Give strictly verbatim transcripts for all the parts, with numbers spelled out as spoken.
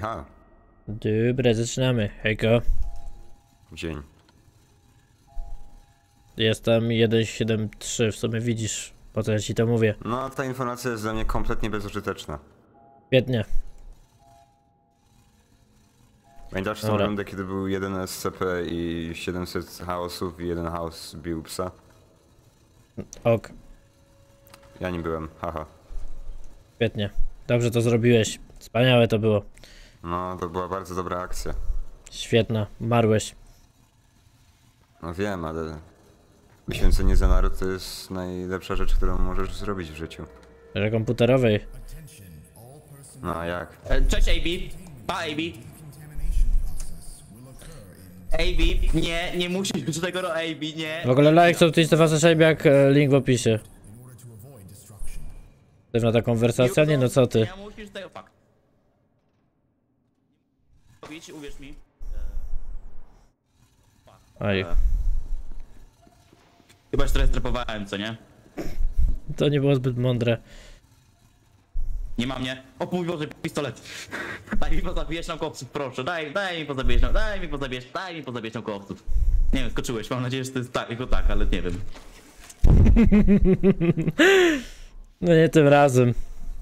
Iha. Dobra, zaczynamy. Hejko. Dzień. Jestem jeden siedem trzy, w sumie widzisz, po co ja ci to mówię. No, ta informacja jest dla mnie kompletnie bezużyteczna. Świetnie. Pamiętasz tą Dobra. rundę, kiedy był jeden S C P i siedemset chaosów i jeden chaos bił psa? Ok, Ja nie byłem, haha. świetnie. Dobrze to zrobiłeś. Wspaniałe to było. No, to była bardzo dobra akcja. Świetna. Marłeś. No wiem, ale poświęcenie za naród to jest najlepsza rzecz, którą możesz zrobić w życiu. Że komputerowej. No a jak? E, Cześć A B, pa A B. A B, nie, nie musisz być tego ro A B, nie. W ogóle like, subtweet, to wasze szejby jak e, link w opisie. Pewna ta konwersacja? Nie no, co ty? Ja musisz tego, fuck. Robić, uwierz mi. Oj, Chyba się trochę strapowałem, co nie? to nie było zbyt mądre. Nie ma mnie. O mój Boże, pistolet. Daj mi pozabijać naukowców, proszę. Daj, daj mi pozabijać, nau- daj mi pozabijać, daj mi pozabijać naukowców. Nie wiem, skoczyłeś, mam nadzieję, że to jest tak, tylko tak, ale nie wiem. No nie tym razem.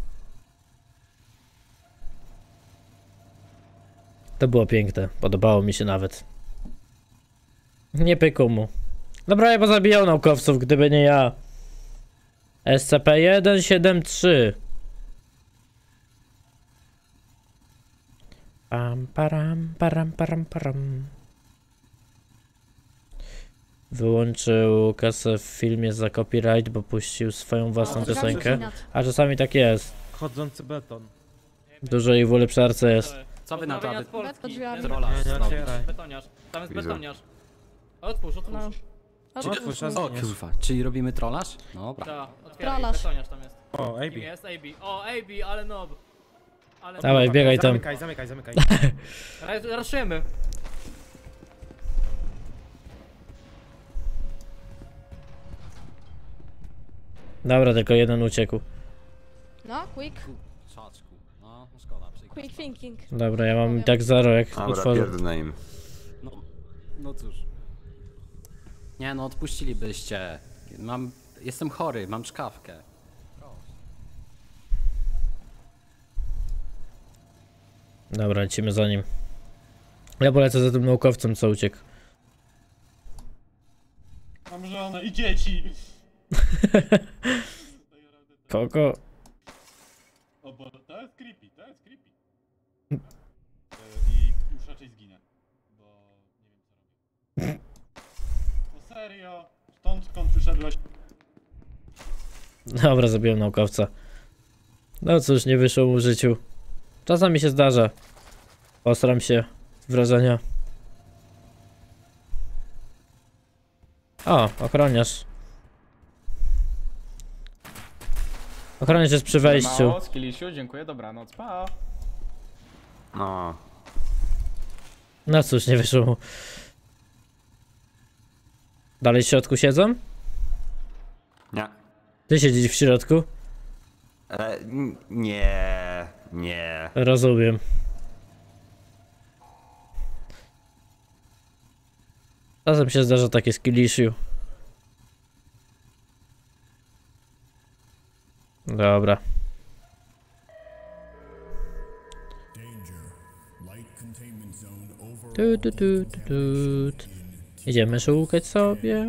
To było piękne, podobało mi się nawet. Nie pykło mu. Dobra, ja pozabijał naukowców, gdyby nie ja. S C P jeden siedem trzy. Pam, param, param, param, param. Wyłączył kasę w filmie za copyright, bo puścił swoją własną piosenkę. A czasami tak jest. Chodzący beton. Dużo i w ulepszarce jest. Co wy na to, aby Pod drzwiami. trolla Nie, nie zrobić? otwieraj. Betoniarz, tam jest Widzę. betoniarz. Otwórz, otwórz. No. Otwórz, O otwórz. kurwa, czyli robimy trollarz? Dobra. Ta, otwieraj, Trolasz. betoniarz tam jest. O, A Kim B. jest? A B. O, A B, ale nob. Ale Dawaj, biegaj tam. Zamykaj, zamykaj, zamykaj. nob. Raszymy. Dobra, tylko jeden uciekł. No, quick. Szaczku. No, no szkoda, przykro. Quick thinking. Dobra, ja mam i tak zero jak Dobra, otworzę. pierdolę im. No, no cóż. Nie no, odpuścilibyście. Mam, jestem chory, mam czkawkę. Dobra, lecimy za nim. Ja polecę za tym naukowcem, co uciekł. Mam żonę i dzieci. Kogo? O, bo to jest creepy, to jest creepy. E, I już raczej zginę, bo nie wiem co robię. No serio? Stąd skąd przyszedłeś? Dobra, zabiłem naukowca. No cóż, nie wyszło mu w życiu. Czasami się zdarza. Postaram się z wrażenia. O, ochroniarz. Ochroniarz jest przy wejściu. Mało, skillisiu, dziękuję, dobranoc, pa. No, No cóż, nie wyszło mu. Dalej w środku siedzą? nie. Ty siedzisz w środku? E, n- nie, nie. Rozumiem. Czasem się zdarza takie skill issue. Dobra. Tu, tu, tu, tu, tu. Idziemy szukać sobie.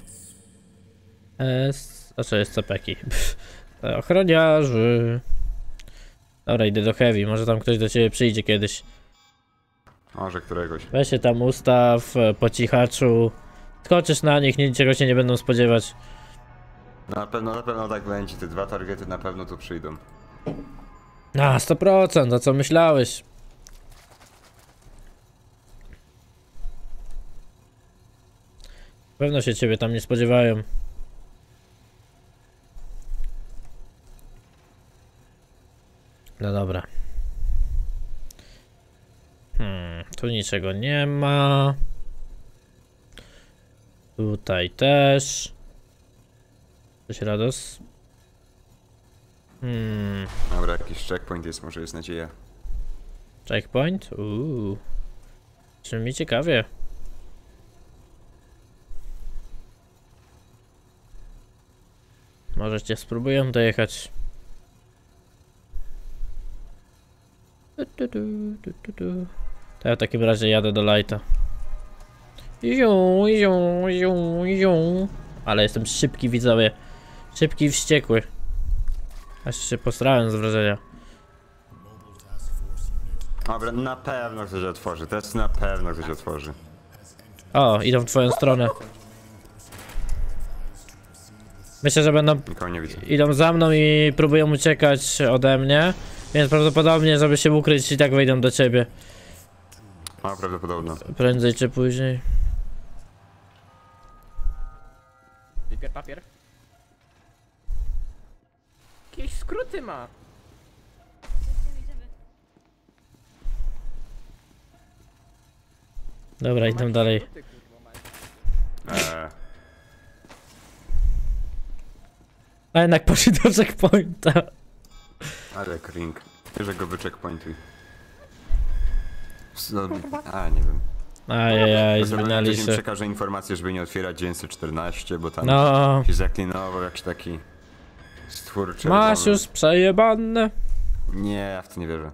S... A co jest cepeki? Ochroniarzy. Dobra, idę do Heavy, może tam ktoś do ciebie przyjdzie kiedyś. Może któregoś. Weź się tam ustaw, e, po cichaczu. Skoczysz na nich, niczego się nie będą spodziewać. Na pewno, na pewno tak będzie. Te dwa targety na pewno tu przyjdą. Na sto procent, a co myślałeś? Pewno się ciebie tam nie spodziewają. No dobra. Hmm, tu niczego nie ma. Tutaj też. Coś Rados? Hmm. Dobra, jakiś checkpoint jest, może jest nadzieja. Checkpoint? Uuu. Brzmi ciekawie. Możecie spróbuję dojechać. Tu, tu, tu, tu, tu, tu. To ja w takim razie jadę do lighta. Ziu, ziu, ziu, ziu. Ale jestem szybki, widzowie. Szybki i wściekły. Aż się posrałem z wrażenia. Dobra, na pewno ktoś otworzy, to jest na pewno ktoś otworzy. O, idą w twoją stronę. Myślę, że będą... Nikogo nie widzę. Idą za mną i próbują uciekać ode mnie. Więc prawdopodobnie, żeby się ukryć, i tak wejdą do ciebie. A, prawdopodobno. Prędzej czy później. Papier, papier. Jakieś skróty ma. Dobra, idę dalej. Eee, A jednak poszli do checkpointa. ale kring. Że go wycheckpointuj. No, a, nie wiem. Ajajaj, Ktoś zwinęli im się. przekaże informację, żeby nie otwierać dziewięćset czternaście, bo tam No, się zaklinował jakiś taki stwór czerwony. masz już przejebane. Nie, ja w to nie wierzę.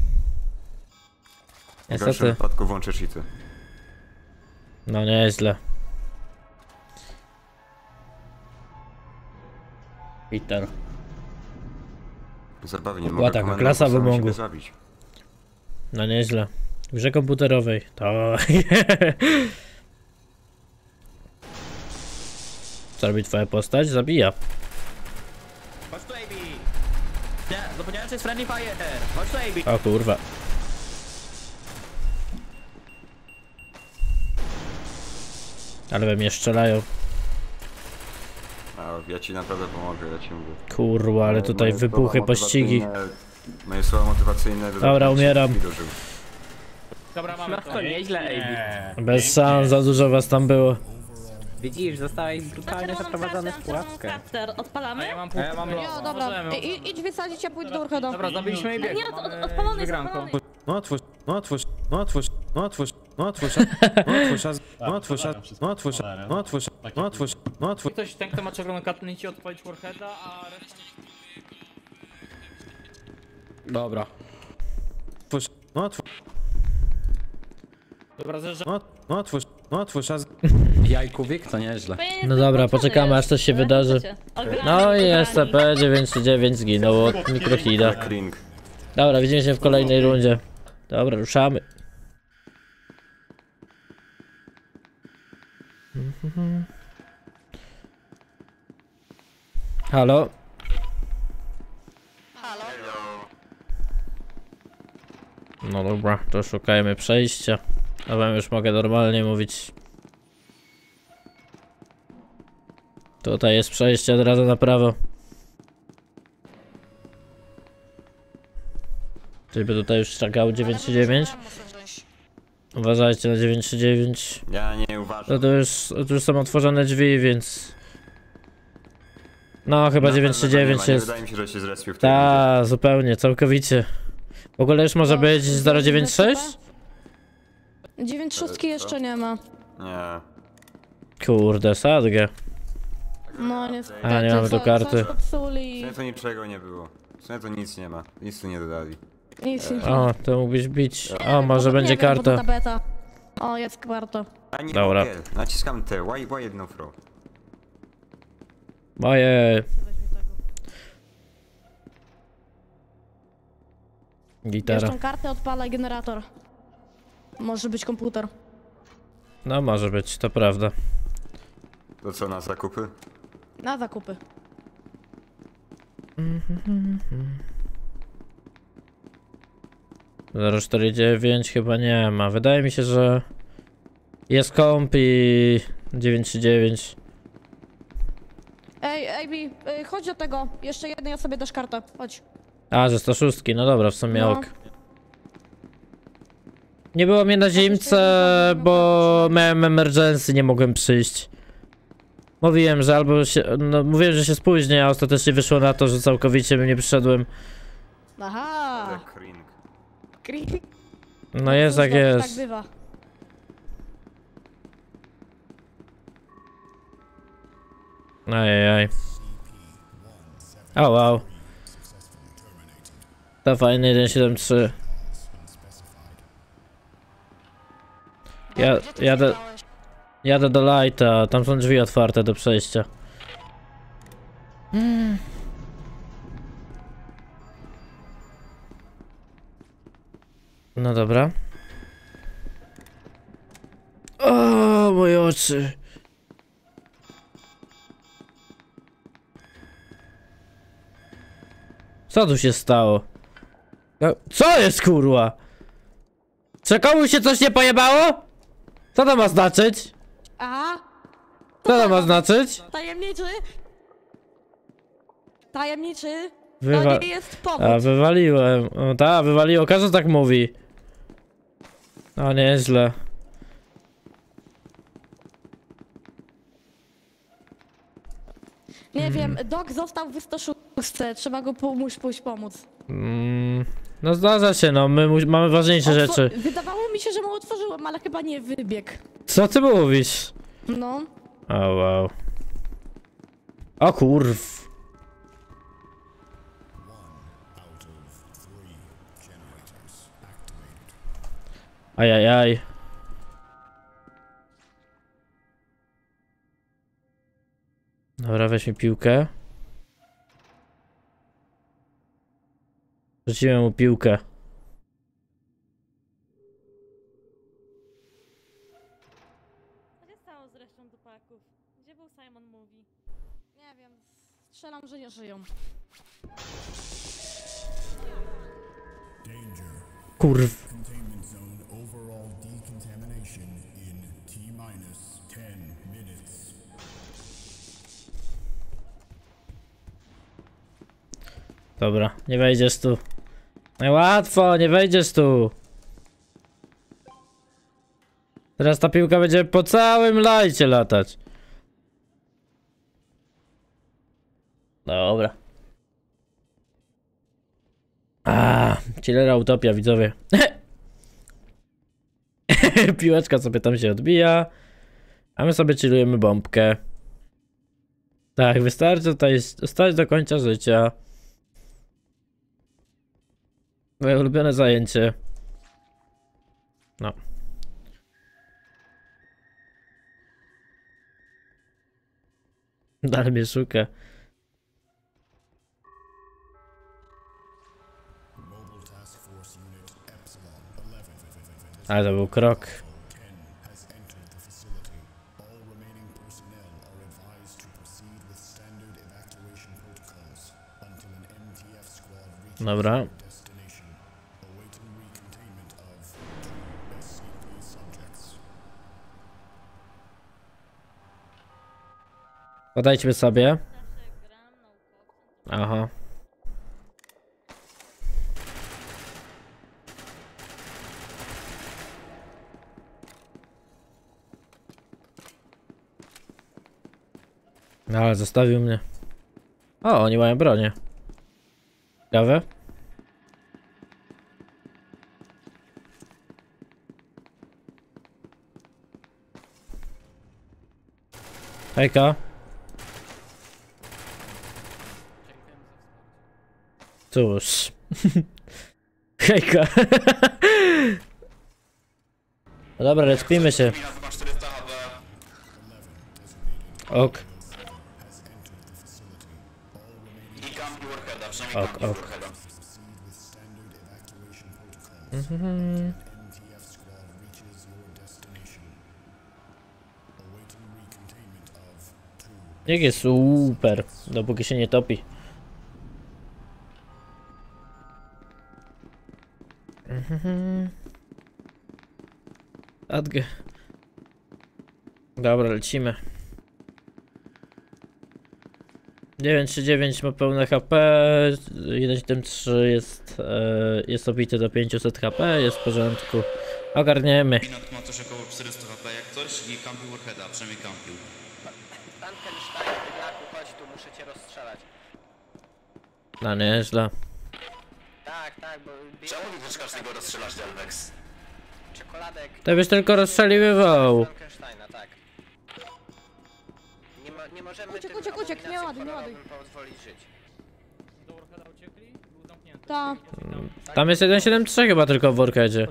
W gorszym Niestety. wypadku włączę cheaty. No nieźle. Peter. Zabawy nie Była mogę taka komendą klasa samego wymogu. siebie zabić. No nieźle. W grze komputerowej. To... Co robi twoja postać? Zabija. Chodź tu, A B. Nie, zapomniałem, że jest friendly fire. Chodź tu, A B. O kurwa. Ale we mnie strzelają. A, ja ci naprawdę pomogę, ja ci mówię. Kurwa, ale Moje- tutaj moje wybuchy, słowa pościgi. motywacyjne- Moje słowa motywacyjne... Dobra, umieram. Dobra, mamy to. Nieźle, A B. Bez szans, za dużo was tam było. Widzisz, zostałeś brutalnie zaprowadzony w pułapkę. Crafter, odpalamy? A ja mam pół. Ja mam Jo, dobra. Możemy. I, i- idź wysadzić, ja pójdę do Urhedo. Dobra, zabiliśmy i bieg. Nie, od, od, odpalony jest, odpalony. No otwórz, no otwórz, no otwórz, no otwórz, no otwórz, no otwórz, no otwórz, no otwórz, no otwórz, no otwórz, no otwórz. Ktoś, ten kto ma czerwoną kartę, nie ci odpalić Warheada, a reszta... Dobra. Otwórz, no otwórz, Dobra, zjeżdżam. no, no otwórz, no otwórz, a Jajkówik to nieźle. Bo ja nie No jestem dobra, włączony poczekamy, już. aż coś się Ale wydarzy. chcecie. Ograni, No i ograni. S C P dziewięćdziesiąt dziewięć zginął od mikrohida. Kring. Dobra, widzimy się w kolejnej rundzie. Dobra, ruszamy. Halo? No dobra, to szukajmy przejścia. A wam już mogę normalnie mówić. Tutaj jest przejście od razu na prawo. Czyżby tutaj już czekał dziewięćdziesiąt dziewięć? Uważajcie na dziewięćdziesiąt dziewięć. Ja nie No uważam. to już, to już są otworzone drzwi, więc... No chyba Na dziewięćdziesiąt pewno nie dziewięć ma, jest... Nie wydaje mi się, że się zrespił w tej rundzie. Ta, zupełnie, całkowicie. W ogóle już może No, być zero dziewięć sześć? dziewięć szóstki jeszcze nie ma. Nie. Kurde, sadgę. No niestety. A, nie mamy tu co- karty. Coś popsuli. W sumie to niczego nie było. W sumie to nic nie ma. Nic tu nie dodali. Nic nie O, to mógłbyś bić. O, wiem, może bo będzie nie wiem, bo to karta. ta beta. O, jest karta. A nie Dobra. mogę. Naciskam te. Why, why jedno throw? Moje. Bierz Gitara. tą kartę, odpalaj generator. Może być komputer. No może być, to prawda. To co, na zakupy? Na zakupy. zero cztery dziewięć chyba nie ma. Wydaje mi się, że jest komp i dziewięć trzy dziewięć. Ej, ej, Bi, y, chodź do tego. Jeszcze jednej osobie dasz kartę. Chodź. A, że sto sześć, no dobra, w sumie No. ok. Nie było mnie na ziemce, bo miałem emergency, nie mogłem przyjść. Mówiłem, że albo się, no mówiłem, że się spóźnię, a ostatecznie wyszło na to, że całkowicie bym nie przyszedłem. Aha. Ale kring. Krik. No jest jak Cóż, no, jest. Tak bywa. Ajajaj. O wow. To fajny jeden siedem trzy. Ja, Gdzie ty jadę, zjechałeś? jadę do lighta, tam są drzwi otwarte do przejścia. Mm. No dobra. O, moje oczy. Co tu się stało? No, co jest kurwa? Czy komuś się coś nie pojebało? Co to ma znaczyć? Aha, Co to ma znaczyć? tajemniczy. Tajemniczy. To Wywa... nie jest powód. A, wywaliłem. O, ta, wywaliło. Każdy tak mówi. O, nieźle. Nie wiem, Dok został w sto szóst. Trzeba go pomóc, pójść pomóc. Mm, no zdarza się, no. My mu- mamy ważniejsze Otwo- rzeczy. Wydawało mi się, że mu otworzyłem, ale chyba nie wybiegł. Co ty mówisz? No. O, wow. O kurw. Ajajaj. Dobra, weź mi piłkę. Rzuciłem mu piłkę. Co się stało z resztą dupaków? Gdzie był Simon Mówi? Nie wiem, strzelam, że nie żyją. Kurw. Containment zone overall decontamination in T minus ten minutes. Dobra, nie wejdziesz tu. No łatwo, nie wejdziesz tu. Teraz ta piłka będzie po całym lajcie latać. Dobra. A, chillera utopia, widzowie. Piłeczka sobie tam się odbija. A my sobie chillujemy bombkę. Tak, wystarczy tutaj stać do końca życia. Moje ulubione zajęcie. No. Dalej mnie szuka. Mobile Task Force Unit Epsilon eleven Ale to był krok. ten has entered the facility. All remaining personnel are advised to proceed with standard evacuation protocols until an M T F squad reaches Dobra. their destination, awaiting recontainment of two S C P subjects. Podejdźmy sobie. Aha. No ale zostawił mnie. O, oni mają bronię. Ciekawe. Hejka. Cóż. Hejka. No dobra, respimy się. Ok. Ok, ok. Mhm. M T F squad reaches your destination, awaiting recontainment of two. Jak jest super, dopóki się nie topi. Mhm. Adge. Dobra, lecimy. dziewięć trzy dziewięć ma pełne H P, jeden siedem trzy jest, e, jest obity do pięćset H P, jest w porządku. Ogarniemy. Pinot ma też około czterysta H P jak coś i kampił Warheada, przynajmniej kampił. Frankenstein, bydlaku, chodź tu, muszę cię rozstrzelać. No nieźle. Tak, tak, bo... Czemu widzisz każdego rozstrzelasz, Delvex? czekoladek. To byś tylko rozstrzeliwywał. Frankensteina, tak. Nie, mo nie możemy Uciek, tym uciek, uciek, nie ładuj, nie ładuj. abominacjom pozwolić żyć. Ta. Tam jest jeden siedem trzy chyba tylko w Workedzie.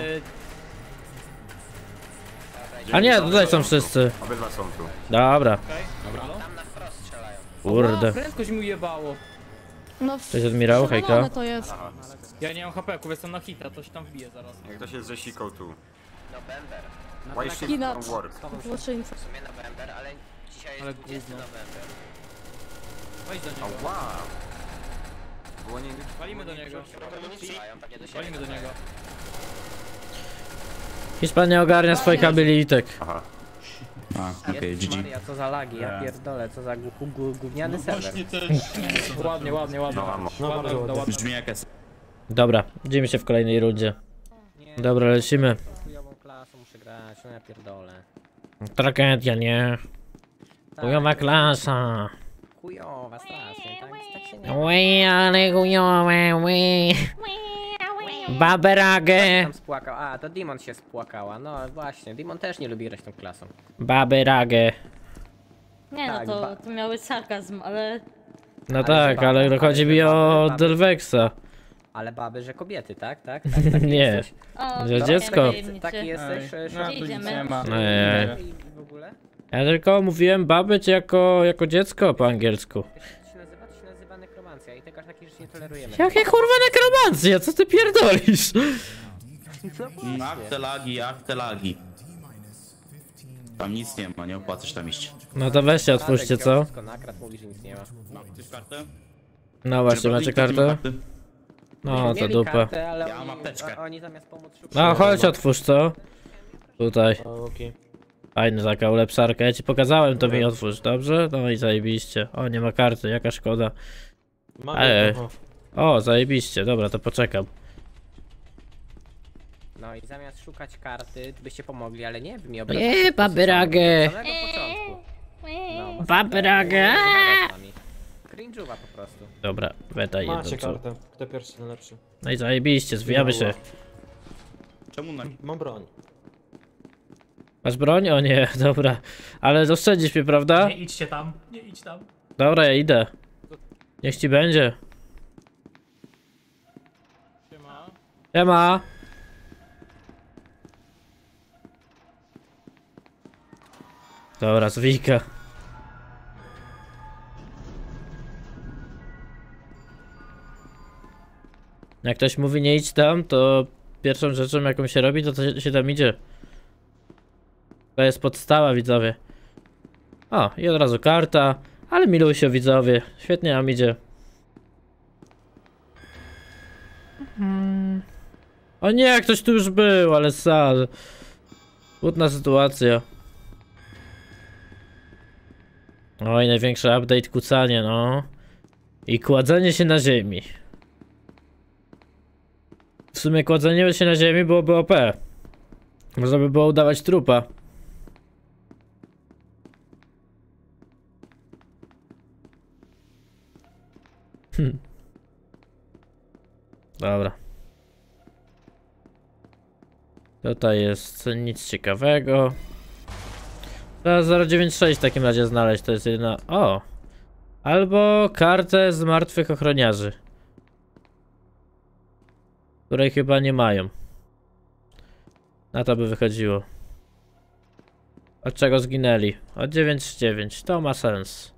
A nie, tutaj są wszyscy. Obydwa są tu. Dobra. Tam na wprost strzelają. Kurde. Prędkość mi ujebało. No, Cześć admirał, przewalone hejka. to jest. Ja nie mam hapeków, jestem na hita, to się tam wbije zaraz. Jak ktoś jest ze siką tu. No Bember. Why shift Kinat. don't work? Złoczyńca. W sumie na Bember, ale dzisiaj jest Ale dwudziesty gówno. November. Wejdź do niego. Ała! Było nie... Walimy do niego. Oni nie strzelają pewnie do siebie. Walimy do niego. Hiszpania ogarnia swoich abilitek. Aha. A, okej, G G. Maria, co za lagi, ja pierdolę, co za gu- gu- gówniany serwer. Właśnie też... Ładnie, ładnie, ładnie. No, amo. No bardzo ładnie. Brzmi jak S. Dobra, widzimy się w kolejnej rundzie. Dobra, lecimy. Chujową klasą muszę grać, no ja pierdolę. Tragedia, nie? Chujowa klasa. Chujowa, strasznie, tak, tak się nie... Ły, ale chujowe, ły. Baberagę. Tam spłakał, a to Demon się spłakała, no właśnie, Demon też nie lubi grać tą klasą. Baberagę. Nie no, Tak, to, ba- to miał być sarkazm, ale... No tak, ale chodzi mi o Delvexa. Ale baby, że kobiety, tak? Tak? tak, tak Nie. jesteś? O, Że to dziecko. nie tajemniczy. Taki jesteś, Ej, że no, że- tu nic Idziemy. nie ma. Nie. I w ogóle? Ja tylko mówiłem babyć jako, jako dziecko po angielsku. To się nazywa, to się nazywa nekromancja i tego takich rzeczy nie tolerujemy. Jakie kurwa nekromancja, co ty pierdolisz? Ach te lagi, ach te lagi. Tam nic nie ma, nie opłacasz tam iść. No to weźcie, otwórzcie, co? Wszystko nakradł, mówi, że nic nie ma. Chcesz kartę? No właśnie, macie kartę? No to Mieli dupa. kartę, ale Ja mam oni, apteczkę. a- oni zamiast pomóc szukają. No chodź, otwórz, co? Tutaj. Okej. Fajny taka ulepszarka, ja ci pokazałem, to mi otwórz, dobrze? No i zajebiście. O, nie ma karty, jaka szkoda. Mamy Ej. trochę. O, zajebiście, dobra, to poczekam. No i zamiast szukać karty, byście pomogli, ale nie, wy mi obracacie. Nie, babyragę. Od samego początku. No, Babyragę. Cringe'uwa po prostu. Dobra, weta jedno, Macie co? kartę. Kto pierwszy, ten lepszy. No i zajebiście, zwijamy się. Czemu na... Mam broń. Masz broń? O nie, dobra. Ale oszczędzisz mnie, prawda? Nie idźcie tam, nie idź tam. Dobra, ja idę. Niech ci będzie. Siema. Siema. Dobra, zwijka. Jak ktoś mówi nie idź tam, to pierwszą rzeczą jaką się robi, to, to się tam idzie. To jest podstawa, widzowie. O, i od razu karta. Ale miluj się, widzowie. Świetnie nam idzie. Hmm. O nie, ktoś tu już był, ale sad. Trudna sytuacja. Oj, największy update kucanie, no. I kładzenie się na ziemi. W sumie kładzenie się na ziemi byłoby O P. Można by było udawać trupa. Hm. Dobra. Tutaj jest nic ciekawego. Teraz zero dziewięć sześć w takim razie znaleźć, to jest jedna... O! Albo kartę z martwych ochroniarzy. Której chyba nie mają. Na to by wychodziło. Od czego zginęli? Od dziewięć dziewięć, to ma sens.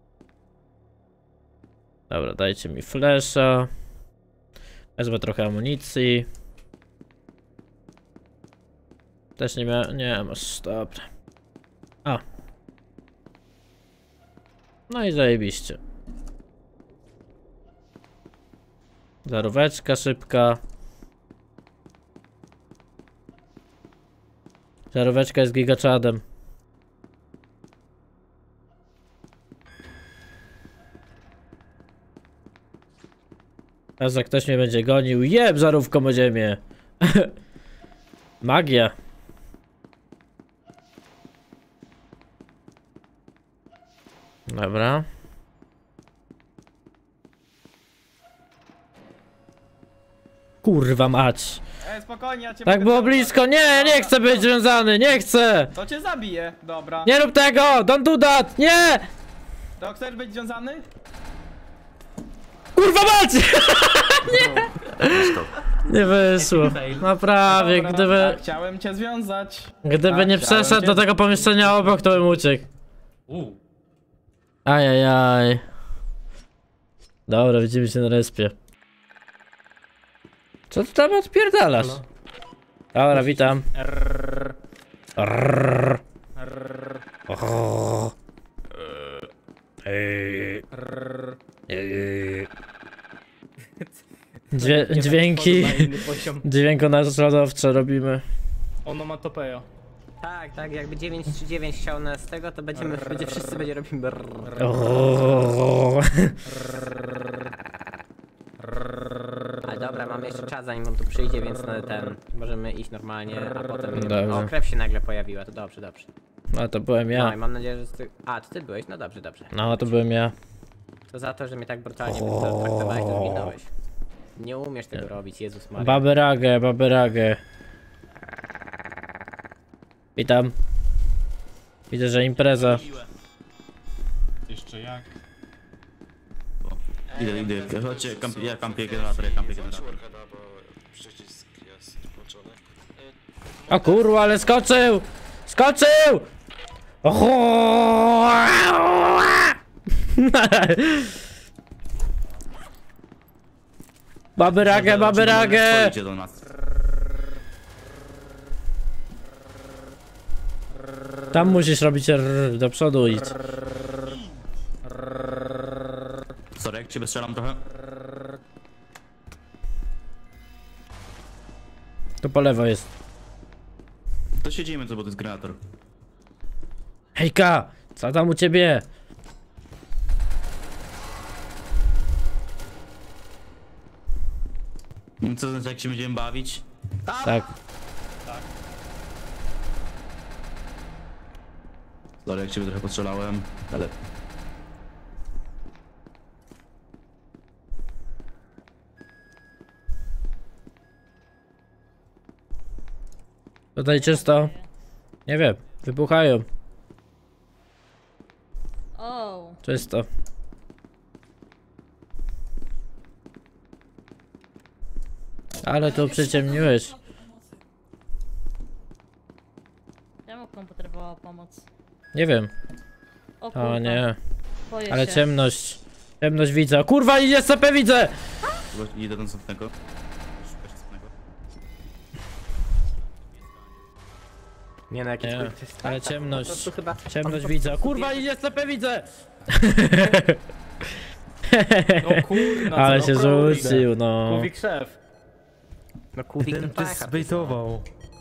Dobra, dajcie mi flesza. Wezmę trochę amunicji. Też nie miałem... Nie, masz... Dobra. A. No i zajebiście. Żaróweczka szybka. Żaróweczka jest gigaczadem. Teraz jak ktoś mnie będzie gonił, jeb żarówką o ziemię. Magia. Dobra. Kurwa mać. E, spokojnie, ja cię Tak mogę było związać. blisko, nie, ja nie chcę być związany, nie chcę! To cię zabiję, dobra. Nie rób tego, don't do that, nie! To chcesz być związany? Kurwa mać! Nie wyszło. Naprawdę, Dobra, gdyby, tak, chciałem cię związać. gdyby tak, nie chciałem przeszedł cię- do tego pomieszczenia obok, to bym uciekł. Ajajaj. Dobra, widzimy się na respie. Co ty tam odpierdalasz? Dobra, witam. Rrrr. O. Ej. Ej. Dźwię dźwięki. Dźwiękonaśladowcze robimy. Onomatopeja. Tak, tak, jakby dziewięć trzy dziewięć chciał nas tego, to będziemy, będzie wszyscy będzie robili brrr. O. Ale dobra, mamy jeszcze czas zanim on tu przyjdzie, więc na ten, możemy iść normalnie, a potem będziemy... Dobrze. O, krew się nagle pojawiła, to dobrze, dobrze. No to byłem No i ja. mam nadzieję, że ty... A, to ty byłeś? No dobrze, dobrze. No to byłem ja. To za to, że mnie tak brutalnie traktowałeś, to zginąłeś. Nie umiesz tego robić, Jezus Maria. Baberagę, baberagę. Witam. Widzę, że impreza. Jeszcze jak? Idę, idę, chodźcie, kamp, ja kampię generator, ja kampię generator. O kurwa, ale skoczył! Skoczył! Oho! Baberagę, baberagę! Chodźcie do nas. Tam musisz robić rrr, do przodu idź. Sorry, jak ciebie strzelam trochę? Tu po lewo jest. To siedzimy, co, bo to jest generator. Hejka! Co tam u ciebie? Co znaczy, jak się będziemy bawić? Tak. Sorry, jak ciebie trochę postrzelałem, ale... Tutaj czysto. Nie wiem. Wybuchają. O, Czysto. Ale tu przyciemniłeś. czemu komputer wołał pomoc? Nie wiem. O, O kurwa, nie. boję Ale się. ciemność. Ciemność widzę. O kurwa, idzie S C P, widzę! Idę do następnego. Szukać następnego. Nie no, jakiś... Nie, to jest- ale tak, po ciemność. prostu chyba... Ciemność widzę. O kurwa, idzie S C P, widzę! O kurna, Ale się rzucił, no. Mówi krzew. No Kubik to Ten tak, ty zbejtował.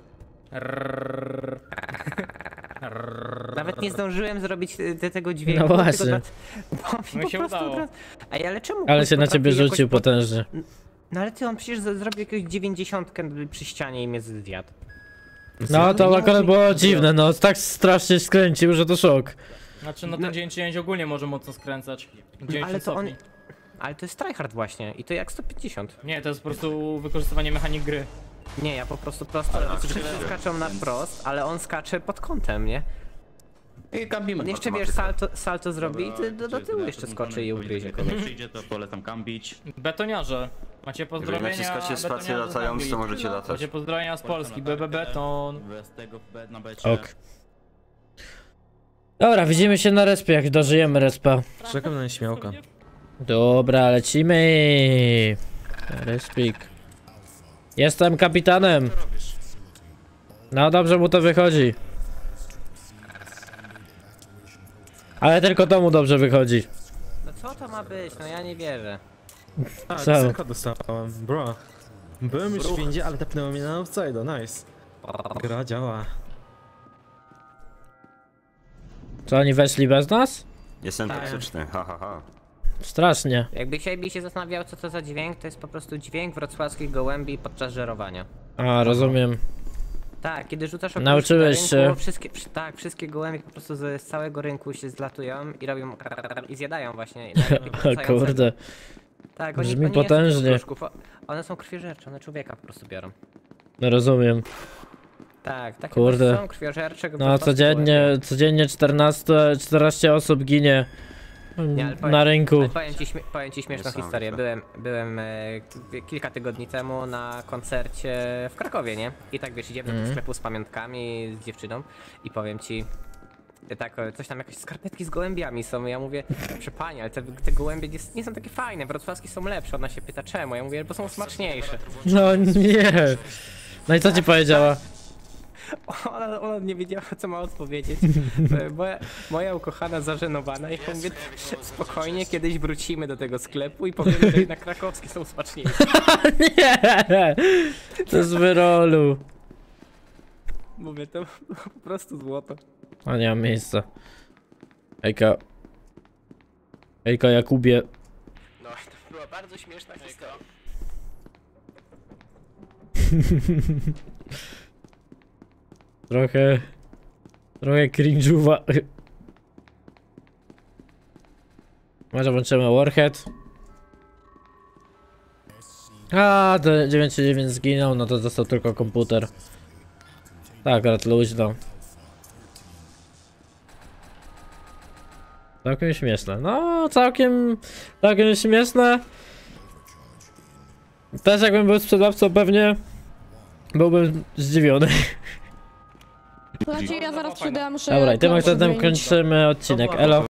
Nawet nie zdążyłem zrobić y, te, tego dźwięku. No tylko właśnie. dla- Bo mi No po się prostu udało. od razu- Ej, ale czemu Ale ktoś się na ciebie potrafi rzucił jakoś po- potężnie. No ale ty, on przecież z- zrobił jakąś dziewięćdziesiątkę przy ścianie i mnie zjadł. No to akurat było dziwne, no tak strasznie skręcił, że to szok. Znaczy, no No- ten dzień dziewięć ogólnie może mocno skręcać. Ale to on... Ale to jest tryhard właśnie i to jak sto pięćdziesiąt. Nie, to jest po prostu wykorzystywanie mechanik gry. Nie, ja po prostu prosto... Wszyscy skaczą na wprost, ale on skacze pod kątem, nie? I kampimy. On jeszcze wiesz, salto, salto zrobi i ty do, do tyłu jeszcze skoczy i ugryzie kogoś. Jak przyjdzie, to polecam kampić. Betoniarze. Macie Jeżeli pozdrowienia. naciskacie spację betoniarze z latając, Anglii. to możecie latać. Macie pozdrowienia z Polski. B B Beton. Z tego w B na becie. Ok. Dobra, widzimy się na respie, jak dożyjemy respa. Czekam na nieśmiałka. Dobra, lecimy. Respik. Jestem kapitanem. No dobrze mu to wychodzi. Ale tylko to mu dobrze wychodzi. No co to ma być? No ja nie wierzę. A, Co? dysenka dostałem, bro. Byłem już w windzie, ale tepnęło mnie na outside'a, nice. Gra działa. Co, oni weszli bez nas? Jestem toksyczny, ha ha ha. Strasznie. Jakby się, by się zastanawiał, co to za dźwięk, to jest po prostu dźwięk wrocławskich gołębi podczas żerowania. A, rozumiem. Tak, kiedy rzucasz okularki Nauczyłeś na rynku, się. Wszystkie, przy- tak, wszystkie gołębie po prostu z, z całego rynku się zlatują i robią i zjadają właśnie. I najlepiej O wracające. kurde. Tak, oni, brzmi oni nie jedzą potężnie. kruszków, o- one są krwiożercze, one człowieka po prostu biorą. No rozumiem. Tak, takie Kurde. są krwiożercze. po No prostu codziennie, codziennie czternaście, czternaście osób ginie Nie, ale powiem- na rynku. Ale powiem ci, śmie powiem ci śmieszną Niesamowite. historię. Byłem, byłem e, k- kilka tygodni temu na koncercie w Krakowie, nie? I tak wiesz, idziemy do sklepu z pamiątkami z dziewczyną i powiem ci, e, tak, e, coś tam jakieś skarpetki z gołębiami są. Ja mówię, proszę pani, ale te, te gołębie nie, nie są takie fajne, wrocławskie są lepsze. Ona się pyta czemu. Ja mówię, bo są smaczniejsze. No nie. No i co ci powiedziała? Ona, ona nie wiedziała, co ma odpowiedzieć. E, Moja, moja ukochana zażenowana i ja mówię, spokojnie, kiedyś wrócimy do tego sklepu i powiemy, że jednak krakowskie są smaczniejsze. Nie. To z wyrolu. Mówię, to po prostu złoto. A nie mam miejsca. Ejka. Ejka Jakubie. No, to była bardzo śmieszna historia. Trochę... Trochę cringe'uwa. Może włączymy Warhead. A, to dziewięćdziesiąt dziewięć zginął, no to został tylko komputer. Tak, akurat luźno. Całkiem śmieszne. No, całkiem... Całkiem śmieszne. Też jakbym był sprzedawcą pewnie... Byłbym zdziwiony. Słuchajcie, ja zaraz przyjdę, muszę... Dobra, i tym klucze akcentem zmienić. kończymy odcinek. Elo.